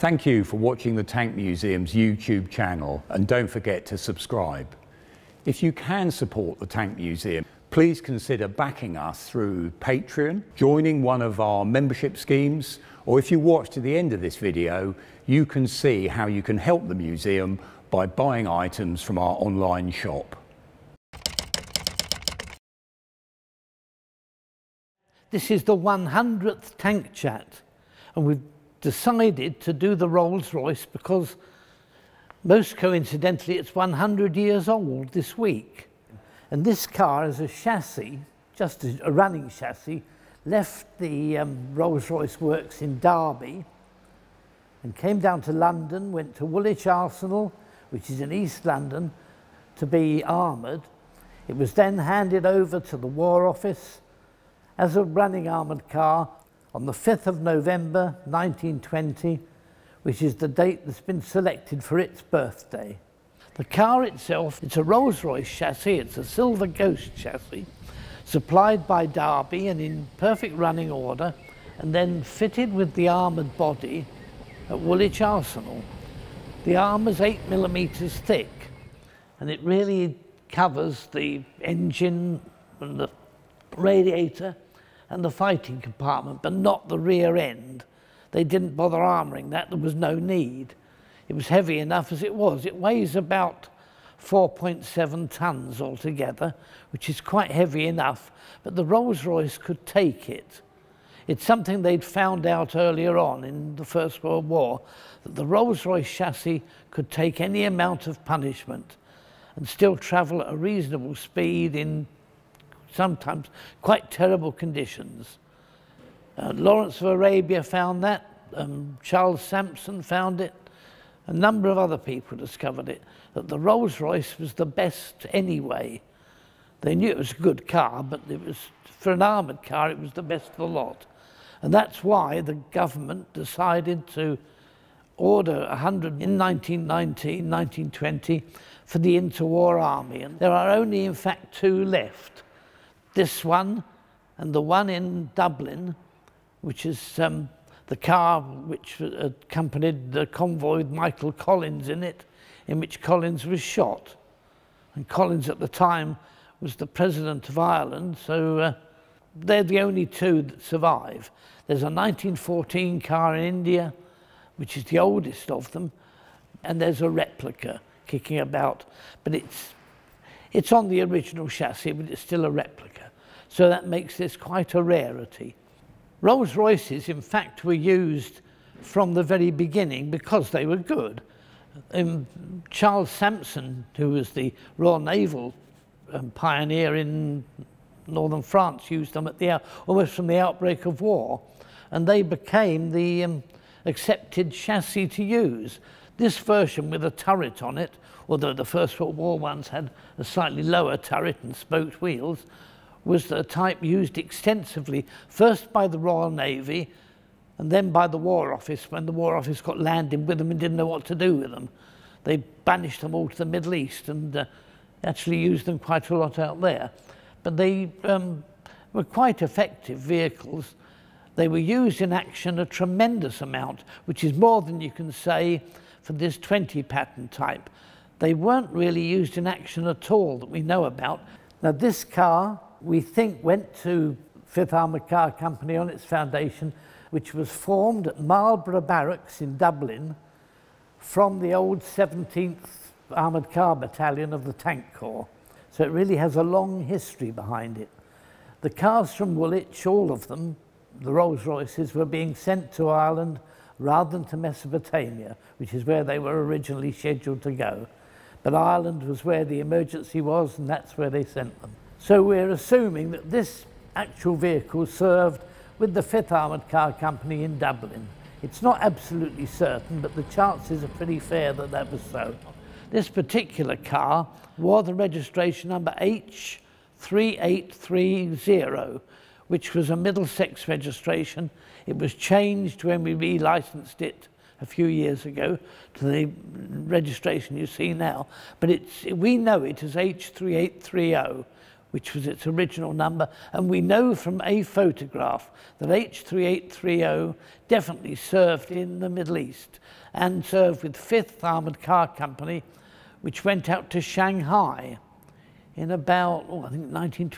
Thank you for watching the Tank Museum's YouTube channel, and don't forget to subscribe. If you can support the Tank Museum, please consider backing us through Patreon, joining one of our membership schemes, or if you watch to the end of this video, you can see how you can help the museum by buying items from our online shop. This is the 100th Tank Chat, and we've decided to do the Rolls-Royce because, most coincidentally, it's 100 years old this week. And this car is a chassis, just a running chassis, left the Rolls-Royce works in Derby and came down to London, went to Woolwich Arsenal, which is in East London, to be armoured. It was then handed over to the War Office as a running armoured car on the 5th of November 1920, which is the date that's been selected for its birthday. The car itself, it's a Rolls-Royce chassis, it's a Silver Ghost chassis, supplied by Derby and in perfect running order, and then fitted with the armoured body at Woolwich Arsenal. The armour's 8mm thick, and it really covers the engine and the radiator and the fighting compartment, but not the rear end. They didn't bother armouring that, there was no need. It was heavy enough as it was. It weighs about 4.7 tons altogether, which is quite heavy enough, but the Rolls-Royce could take it. It's something they'd found out earlier on in the First World War, that the Rolls-Royce chassis could take any amount of punishment and still travel at a reasonable speed in sometimes quite terrible conditions. Lawrence of Arabia found that, Charles Sampson found it, a number of other people discovered it, that the Rolls-Royce was the best anyway. They knew it was a good car, but it was, for an armoured car, it was the best of the lot. And that's why the government decided to order 100 in 1919, 1920 for the interwar army. And there are only, in fact, 2 left. This one and the one in Dublin, which is the car which accompanied the convoy with Michael Collins in it, in which Collins was shot. And Collins at the time was the President of Ireland, so they're the only 2 that survive. There's a 1914 car in India, which is the oldest of them, and there's a replica kicking about, but it's on the original chassis, but it's still a replica. So that makes this quite a rarity. Rolls-Royces, in fact, were used from the very beginning because they were good. Charles Sampson, who was the Royal Naval pioneer in northern France, used them at almost from the outbreak of war, and they became the accepted chassis to use. This version with a turret on it, although the First World War ones had a slightly lower turret and spoked wheels, was the type used extensively, first by the Royal Navy and then by the War Office, when the War Office got landing with them and didn't know what to do with them. They banished them all to the Middle East and actually used them quite a lot out there. But they were quite effective vehicles. They were used in action a tremendous amount, which is more than you can say for this 20 pattern type. They weren't really used in action at all that we know about. Now this car, we think, went to 5th Armoured Car Company on its foundation, which was formed at Marlborough Barracks in Dublin from the old 17th Armoured Car Battalion of the Tank Corps. So it really has a long history behind it. The cars from Woolwich, all of them, the Rolls-Royces, were being sent to Ireland rather than to Mesopotamia, which is where they were originally scheduled to go. But Ireland was where the emergency was, and that's where they sent them. So we're assuming that this actual vehicle served with the 5th Armoured Car Company in Dublin. It's not absolutely certain, but the chances are pretty fair that that was so. This particular car wore the registration number H3830, which was a Middlesex registration. It was changed when we relicensed it a few years ago to the registration you see now, but we know it as H3830, which was its original number, and we know from a photograph that H3830 definitely served in the Middle East and served with 5th Armoured Car Company, which went out to Shanghai in about, I think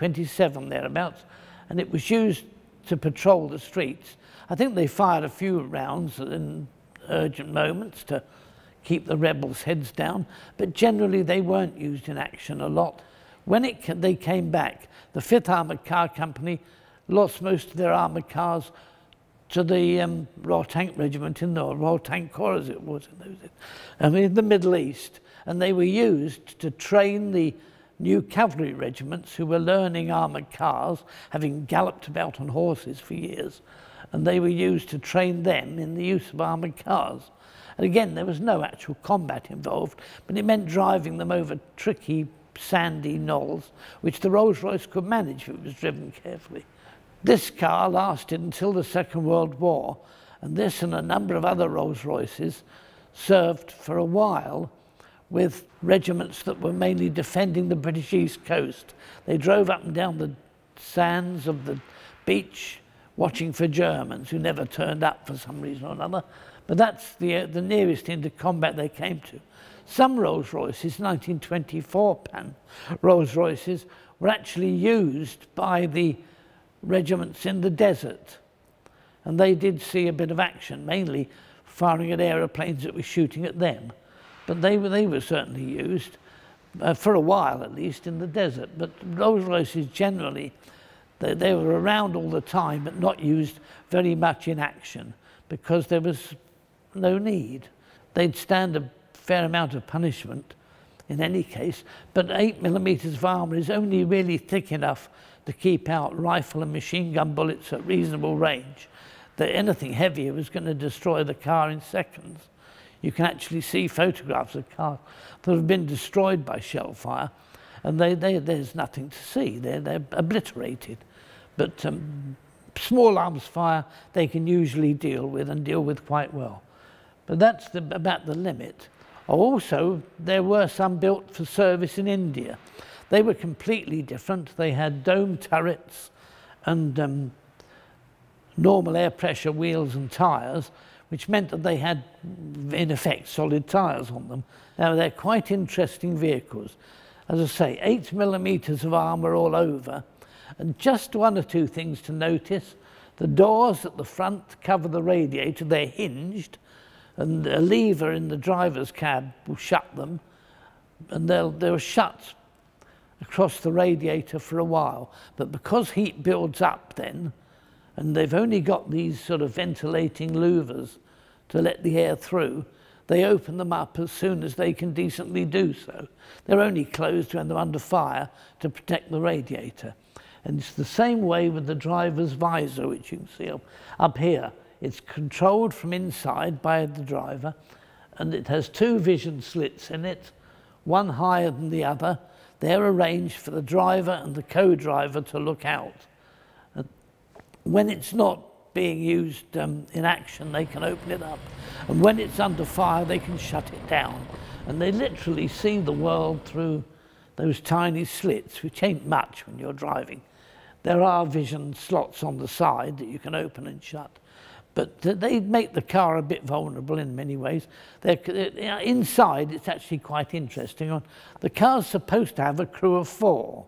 1927 thereabouts, and it was used to patrol the streets. I think they fired a few rounds in urgent moments to keep the rebels' heads down, but generally they weren't used in action a lot. When they came back, the 5th Armoured Car Company lost most of their armoured cars to the Royal Tank Regiment in the Royal Tank Corps, as it was in those days, in the Middle East, and they were used to train the new cavalry regiments who were learning armoured cars, having galloped about on horses for years, and they were used to train them in the use of armoured cars. And again, there was no actual combat involved, but it meant driving them over tricky, sandy knolls, which the Rolls-Royce could manage if it was driven carefully. This car lasted until the Second World War, and this and a number of other Rolls-Royces served for a while with regiments that were mainly defending the British East Coast. They drove up and down the sands of the beach watching for Germans who never turned up for some reason or another, but that's the nearest into combat they came to. Some Rolls-Royces, 1924 Pan Rolls-Royces, were actually used by the regiments in the desert, and they did see a bit of action, mainly firing at aeroplanes that were shooting at them. But they were certainly used, for a while at least, in the desert. But Rolls-Royces generally, they were around all the time, but not used very much in action, because there was no need. They'd stand a fair amount of punishment in any case, but 8mm of armour is only really thick enough to keep out rifle and machine gun bullets at reasonable range. That anything heavier was going to destroy the car in seconds. You can actually see photographs of cars that have been destroyed by shell fire, and there's nothing to see. They're obliterated. But small arms fire they can usually deal with quite well. But that's about the limit. Also, there were some built for service in India. They were completely different. They had dome turrets and normal air pressure wheels and tyres, which meant that they had, in effect, solid tyres on them. Now, they're quite interesting vehicles. As I say, 8mm of armour all over, and just one or two things to notice. The doors at the front cover the radiator. They're hinged, and a lever in the driver's cab will shut them, and they'll shut across the radiator for a while. But because heat builds up then, and they've only got these sort of ventilating louvers to let the air through, they open them up as soon as they can decently do so. They're only closed when they're under fire to protect the radiator. And it's the same way with the driver's visor, which you can see up here. It's controlled from inside by the driver, and it has two vision slits in it, one higher than the other. They're arranged for the driver and the co-driver to look out. And when it's not being used in action, they can open it up. And when it's under fire, they can shut it down. And they literally see the world through those tiny slits, which ain't much when you're driving. There are vision slots on the side that you can open and shut. But they make the car a bit vulnerable in many ways. Inside, it's actually quite interesting. The car's supposed to have a crew of 4.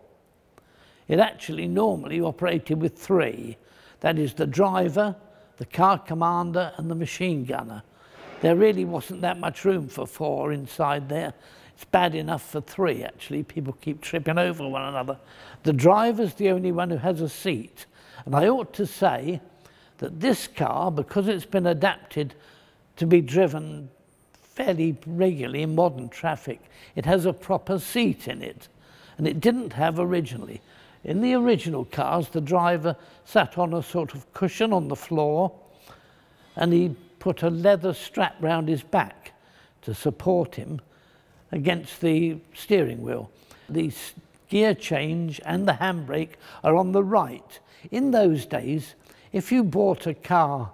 It actually normally operated with 3. That is the driver, the car commander, and the machine gunner. There really wasn't that much room for 4 inside there. It's bad enough for 3, actually. People keep tripping over one another. The driver's the only one who has a seat. And I ought to say that this car, because it's been adapted to be driven fairly regularly in modern traffic, it has a proper seat in it, and it didn't have originally. In the original cars, the driver sat on a sort of cushion on the floor, and he put a leather strap round his back to support him against the steering wheel. The gear change and the handbrake are on the right. In those days, if you bought a car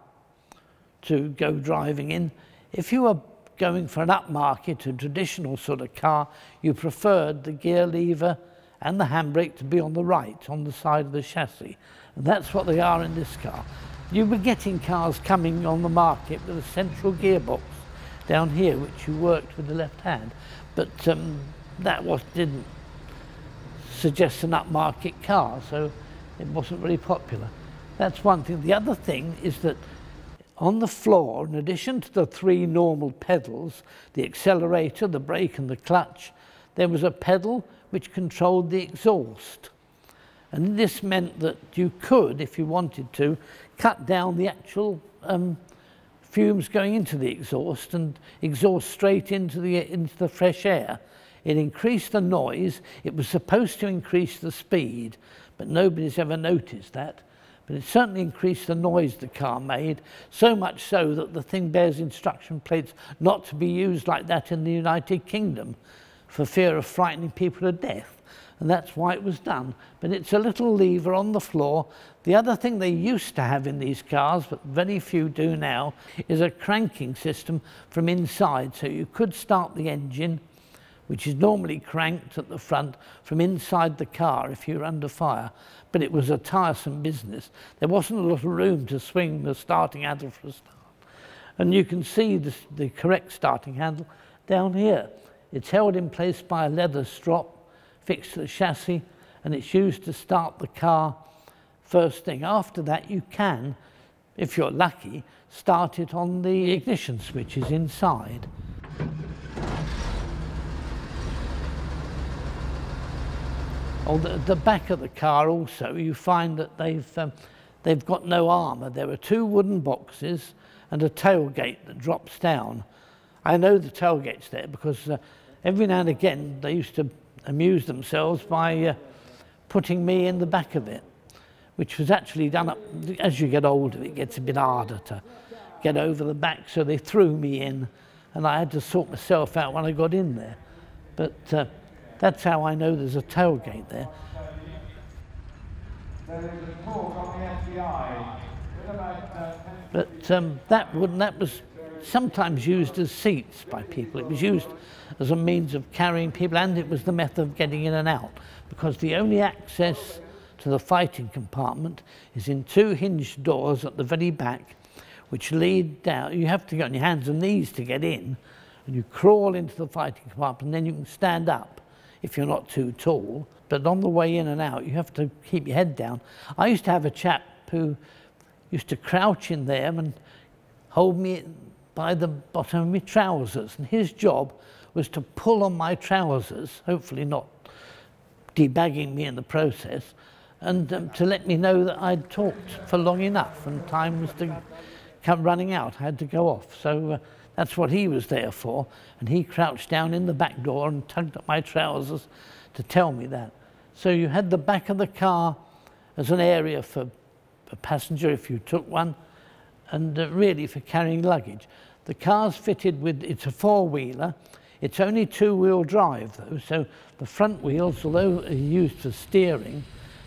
to go driving in, if you were going for an upmarket, a traditional sort of car, you preferred the gear lever and the handbrake to be on the right, on the side of the chassis. And that's what they are in this car. You were getting cars coming on the market with a central gearbox down here, which you worked with the left hand, but that didn't suggest an upmarket car, so it wasn't really popular. That's one thing. The other thing is that on the floor, in addition to the 3 normal pedals, the accelerator, the brake and the clutch, there was a pedal which controlled the exhaust. And this meant that you could, if you wanted to, cut down the actual fumes going into the exhaust and exhaust straight into the fresh air. It increased the noise. It was supposed to increase the speed, but nobody's ever noticed that. But it certainly increased the noise the car made, so much so that the thing bears instruction plates not to be used like that in the United Kingdom for fear of frightening people to death. And that's why it was done. But it's a little lever on the floor. The other thing they used to have in these cars, but very few do now, is a cranking system from inside. So you could start the engine, which is normally cranked at the front, from inside the car if you're under fire. But it was a tiresome business. There wasn't a lot of room to swing the starting handle for a start. And you can see the correct starting handle down here. It's held in place by a leather strop fixed to the chassis, and it's used to start the car first thing. After that, you can, if you're lucky, start it on the ignition switches inside. On the back of the car also, you find that they've got no armour. There are 2 wooden boxes and a tailgate that drops down. I know the tailgate's there because every now and again they used to amuse themselves by putting me in the back of it, which was actually done up. As you get older, it gets a bit harder to get over the back, so they threw me in, and I had to sort myself out when I got in there. But that's how I know there's a tailgate there. But that was sometimes used as seats by people. It was used as a means of carrying people, and it was the method of getting in and out, because the only access to the fighting compartment is in 2 hinged doors at the very back, which lead down. You have to go on your hands and knees to get in, and you crawl into the fighting compartment, and then you can stand up if you're not too tall. But on the way in and out, you have to keep your head down. I used to have a chap who used to crouch in there and hold me by the bottom of my trousers, and his job was to pull on my trousers, hopefully not debagging me in the process, and to let me know that I'd talked for long enough and time was to come running out. I had to go off. So that's what he was there for, and he crouched down in the back door and tugged at my trousers to tell me that. So you had the back of the car as an area for a passenger if you took one, and really for carrying luggage. The car's fitted with, it's a 4-wheeler. It's only 2-wheel drive though, so the front wheels, although used for steering,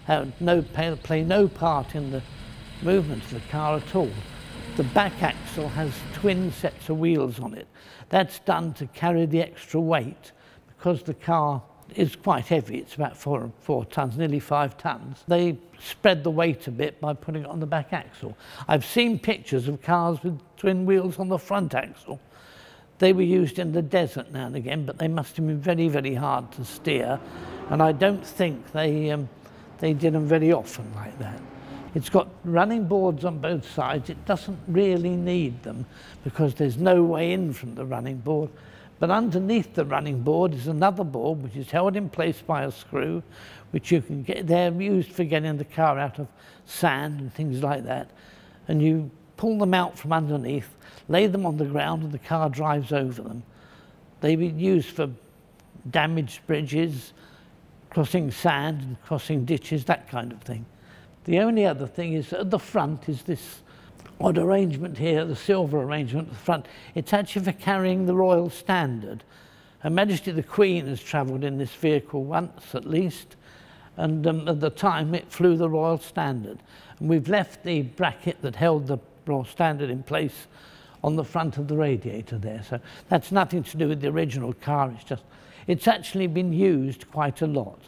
play no part in the movement of the car at all. The back axle has twin sets of wheels on it. That's done to carry the extra weight, because the car is quite heavy. It's about 4 tons, nearly 5 tons. They spread the weight a bit by putting it on the back axle. I've seen pictures of cars with twin wheels on the front axle. They were used in the desert now and again, but they must have been very, very hard to steer, and I don't think they did them very often like that. It's got running boards on both sides. It doesn't really need them because there's no way in from the running board. But underneath the running board is another board which is held in place by a screw, which you can get. They're used for getting the car out of sand and things like that. And you pull them out from underneath, lay them on the ground, and the car drives over them. They were used for damaged bridges, crossing sand and crossing ditches, that kind of thing. The only other thing is at the front is this odd arrangement here, the silver arrangement at the front. It's actually for carrying the Royal Standard. Her Majesty the Queen has travelled in this vehicle once at least, and at the time it flew the Royal Standard. And we've left the bracket that held the Royal Standard in place on the front of the radiator there. So that's nothing to do with the original car, it's actually been used quite a lot.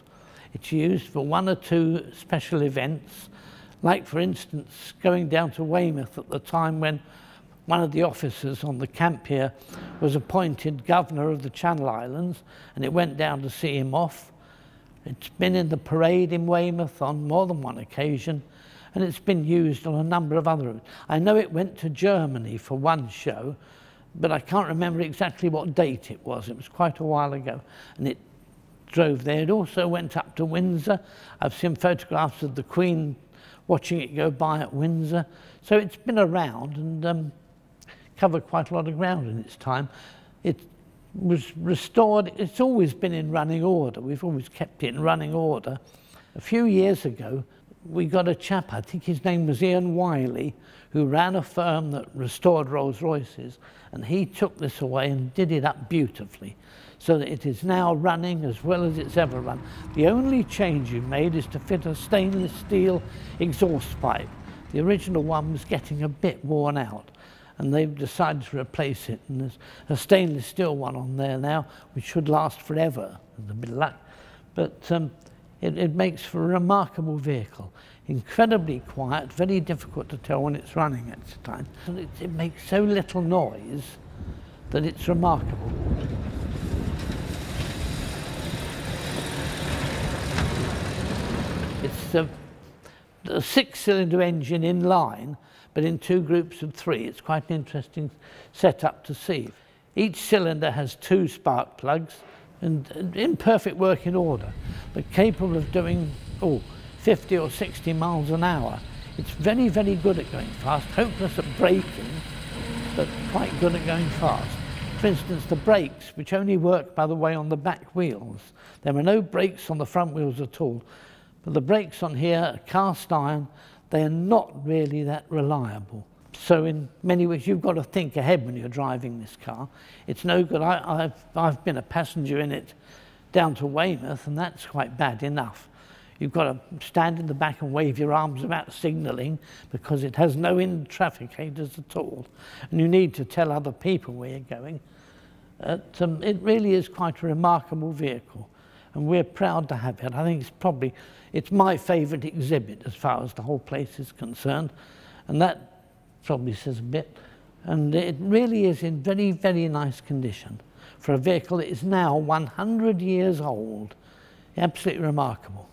It's used for 1 or 2 special events, like for instance going down to Weymouth at the time when one of the officers on the camp here was appointed governor of the Channel Islands, and it went down to see him off. It's been in the parade in Weymouth on more than one occasion, and it's been used on a number of other. I know it went to Germany for one show, but I can't remember exactly what date it was. It was quite a while ago, and it drove there. It also went up to Windsor. I've seen photographs of the Queen watching it go by at Windsor. So it's been around and covered quite a lot of ground in its time. It was restored. It's always been in running order. We've always kept it in running order. A few years ago, we got a chap, I think his name was Ian Wiley, who ran a firm that restored Rolls-Royces, and he took this away and did it up beautifully, so that it is now running as well as it's ever run. The only change you made is to fit a stainless steel exhaust pipe. The original one was getting a bit worn out, and they've decided to replace it, and there's a stainless steel one on there now, which should last forever, with a bit of luck. But it makes for a remarkable vehicle. Incredibly quiet, very difficult to tell when it's running at the time. And it makes so little noise that it's remarkable. It's a 6-cylinder engine in line, but in 2 groups of 3. It's quite an interesting setup to see. Each cylinder has 2 spark plugs, and in perfect working order, but capable of doing 50 or 60 miles an hour. It's very, very good at going fast, hopeless at braking, but quite good at going fast. For instance, the brakes, which only work, by the way, on the back wheels. There are no brakes on the front wheels at all, but the brakes on here are cast iron. They are not really that reliable. So in many ways, you've got to think ahead when you're driving this car. It's no good. I've been a passenger in it down to Weymouth, and that's quite bad enough. You've got to stand in the back and wave your arms about signalling because it has no in-trafficators at all. And you need to tell other people where you're going. It really is quite a remarkable vehicle, and we're proud to have it. I think it's my favourite exhibit as far as the whole place is concerned, and that probably says a bit. And it really is in very, very nice condition for a vehicle that is now 100 years old. Absolutely remarkable.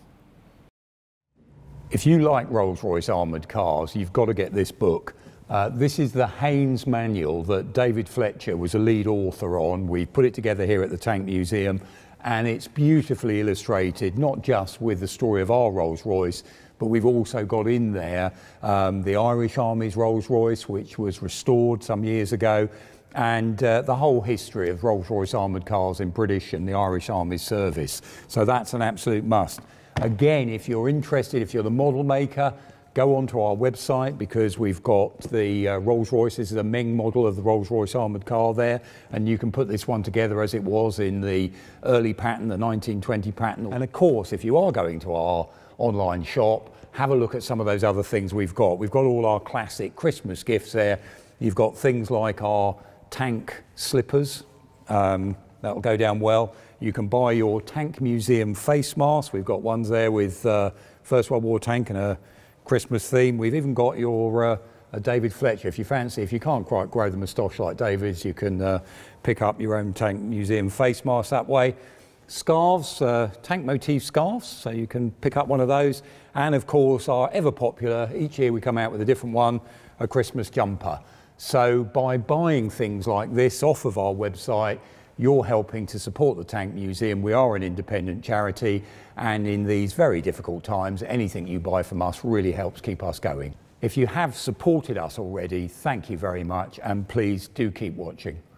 If you like Rolls-Royce Armoured Cars, you've got to get this book. This is the Haynes manual that David Fletcher was a lead author on. We put it together here at the Tank Museum, and it's beautifully illustrated, not just with the story of our Rolls-Royce, but we've also got in there the Irish Army's Rolls-Royce, which was restored some years ago, and the whole history of Rolls-Royce Armoured Cars in British and the Irish Army's service. So that's an absolute must. Again, if you're interested, if you're the model maker, go onto our website, because we've got the Rolls-Royce. This is a Meng model of the Rolls-Royce Armoured Car there, and you can put this one together as it was in the early pattern, the 1920 pattern. And of course, if you are going to our online shop, have a look at some of those other things we've got. We've got all our classic Christmas gifts there. You've got things like our tank slippers. That'll go down well. You can buy your Tank Museum face mask. We've got ones there with First World War tank and a Christmas theme. We've even got your a David Fletcher. If you fancy, if you can't quite grow the moustache like David's, you can pick up your own Tank Museum face mask that way. Scarves, tank motif scarves, so you can pick up one of those. And of course, our ever popular, each year we come out with a different one, a Christmas jumper. So by buying things like this off of our website, you're helping to support the Tank Museum. We are an independent charity, and in these very difficult times, anything you buy from us really helps keep us going. If you have supported us already, thank you very much, and please do keep watching.